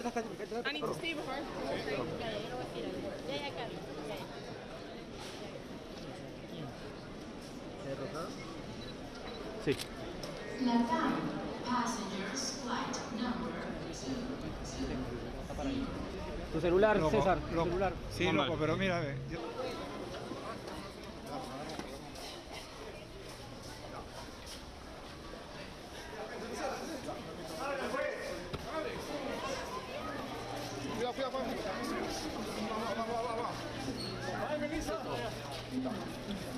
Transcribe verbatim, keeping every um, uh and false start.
I need to stay with her. Sí. Latam passengers flight number two. Tu celular, Loco, César, loco. tu celular. Sí, Vamos loco, mal. pero mira, ve. Yo... Cuidado, cuidado, cuidado. Vamos, vamos, vamos, vamos. Vai, Melissa.